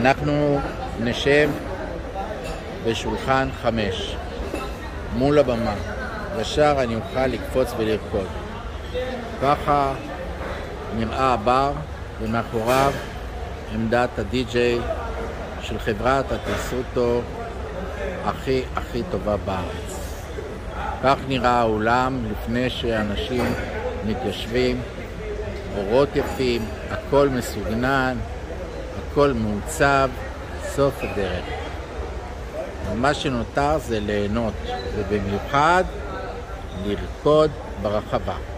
אנחנו נשב בשולחן 5 מול הבמה, ישר אני אוכל לקפוץ ולרקוד. ככה נראה הבר, ומאחוריו עמדת הדי-ג'יי של חברת הטסוטו הכי טובה בארץ. כך נראה האולם לפני שאנשים מתיישבים, אורות יפים, הכל מסוגנן, הכל מעוצב, סוף הדרך. מה שנותר זה ליהנות, ובמיוחד לרקוד ברחבה.